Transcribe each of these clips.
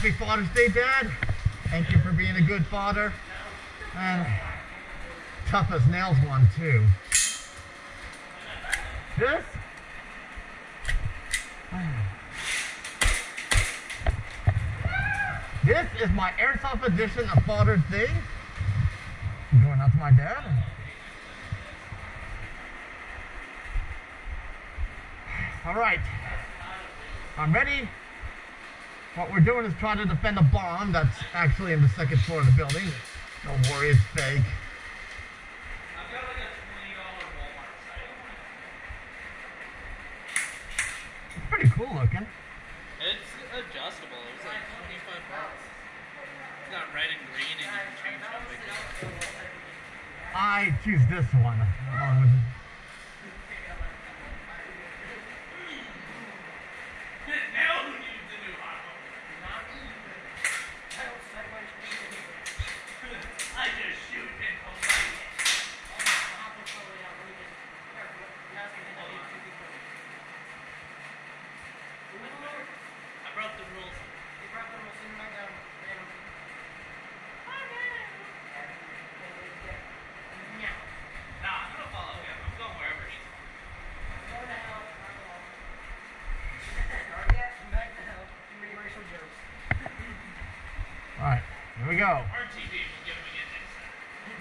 Happy Father's Day, Dad. Thank you for being a good father. And tough as nails one, too. This is my airsoft edition of Father's Day. I'm going out to my dad. Alright, I'm ready. What we're doing is trying to defend a bomb that's actually in the second floor of the building. Don't worry, it's fake. I've got like a $20 Walmart site. It's pretty cool looking. It's adjustable. It's like $25. It's got red and green and you can change how big it is. I choose this one. Alright, here we go. RTV will give me it next time.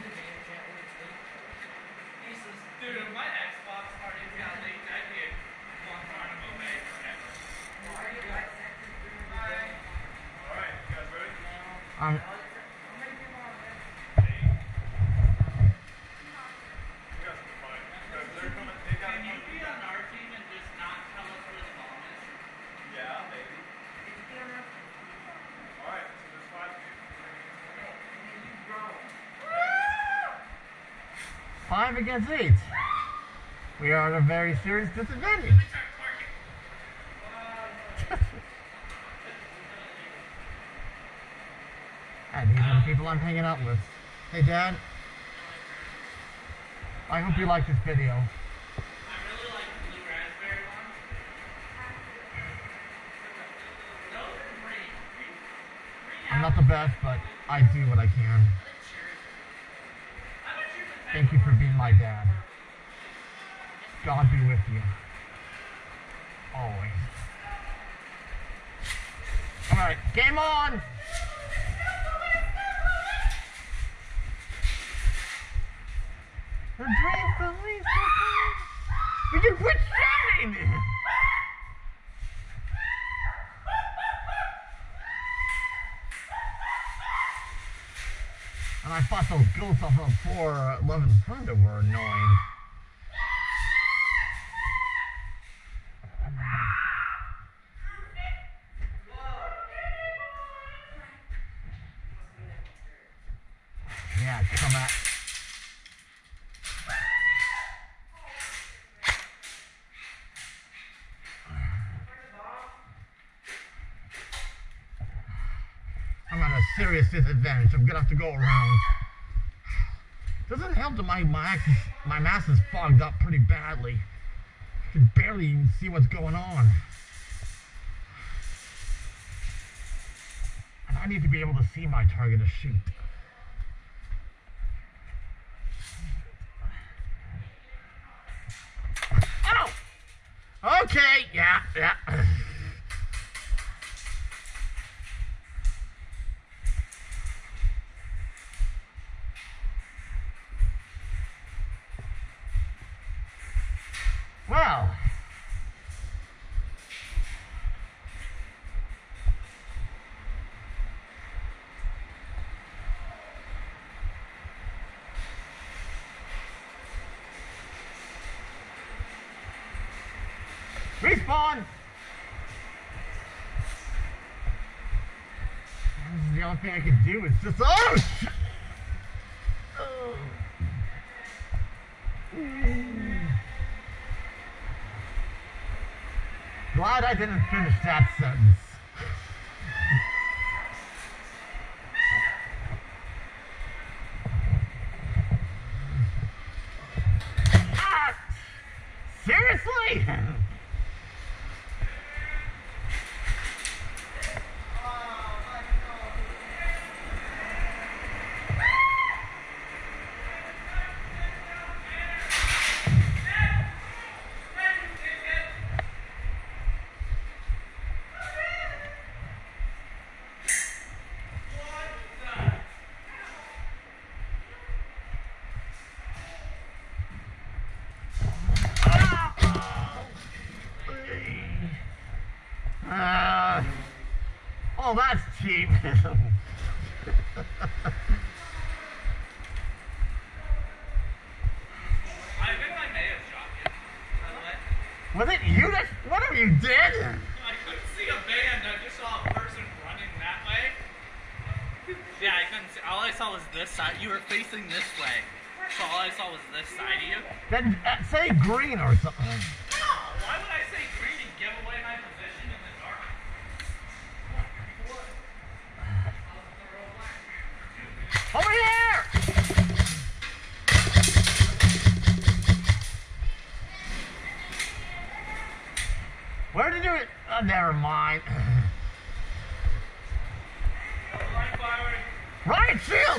He says, dude, if my Xbox party's got leaked, I'd be Guantanamo Bay forever. Alright, you guys ready? Can you be on our team and just not tell us where the bomb is? Yeah, maybe. Alright, so there's 5 5 against 8. We are at a very serious disadvantage. And these are the people I'm hanging out with. Hey, Dad. I hope you like this video. I really like the blue raspberry one. Those are green. I'm not the best, but I do what I can. Thank you for being my dad. God be with you. Always. Alright, game on! The dream police. We can quit shouting! And I thought those ghosts off of 411 Thunder were annoying. Yeah, come at. I'm at a serious disadvantage. I'm gonna have to go around. Doesn't help that my mask is fogged up pretty badly. I can barely even see what's going on. And I need to be able to see my target to shoot. Oh! Okay, yeah. Well, respawn! This is the only thing I can do is just, oh! Glad I didn't finish that sentence. Ah! Seriously? Oh, that's cheap. I think I may have shot you. By the way. Was it you that, whatever you did? I couldn't see a band. I just saw a person running that way. Yeah, I couldn't see. All I saw was this side. You were facing this way. So all I saw was this side of you. Then say green or something. No! Why would I say green and give away my position in the dark? Over here! Where did you... Oh, never mind. Right forward. Right shield!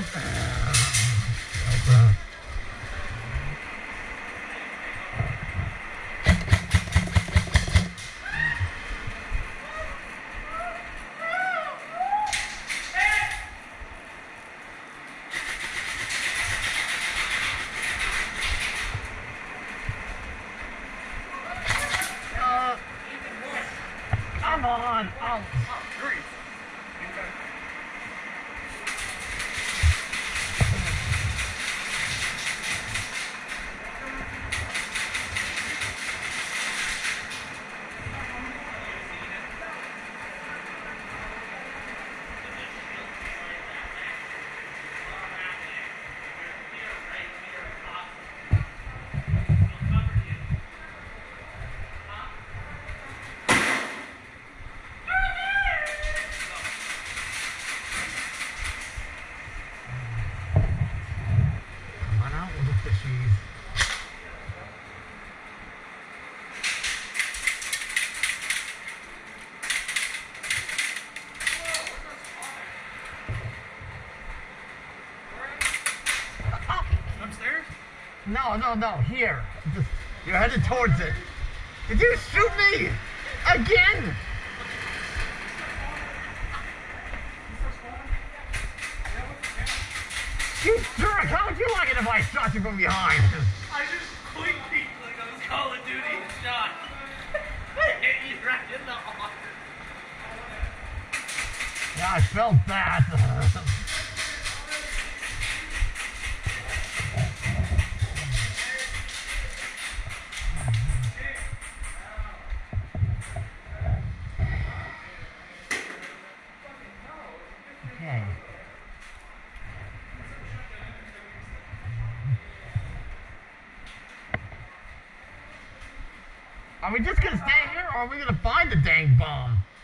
Come on! Oh. Green. Come on out, little fishies. Upstairs? No, here. Just, you're headed towards it. Did you shoot me? Again? You jerk! How would you like it if I shot you from behind? I just quick peeked like I was Call of Duty and shot. I hit you right in the arm. Yeah, I felt that. Okay. Are we just gonna stay here, or are we gonna find the dang bomb?